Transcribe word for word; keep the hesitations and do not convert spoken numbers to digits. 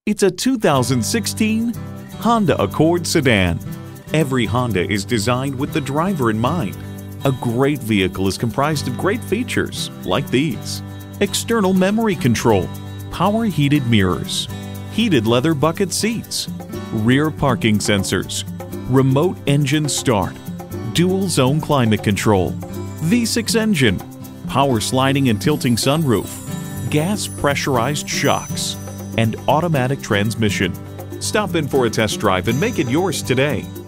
It's a two thousand sixteen Honda Accord sedan. Every Honda is designed with the driver in mind. A great vehicle is comprised of great features like these: external memory control, power heated mirrors, heated leather bucket seats, rear parking sensors, remote engine start, dual zone climate control, V six engine, power sliding and tilting sunroof, gas pressurized shocks, and automatic transmission. Stop in for a test drive and make it yours today.